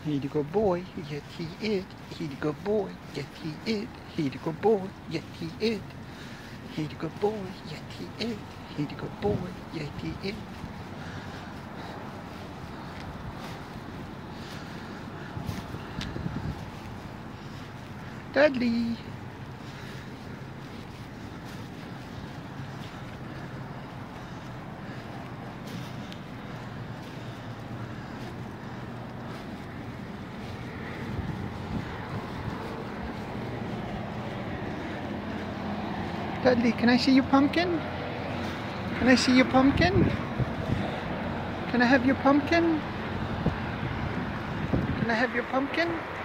He the good boy, yes he is. He the good boy, yes he is. He the good boy, yes he is. He the good boy, yes he is. He the good boy, yes he is. Dudley. Dudley, can I see your pumpkin? Can I see your pumpkin? Can I have your pumpkin? Can I have your pumpkin?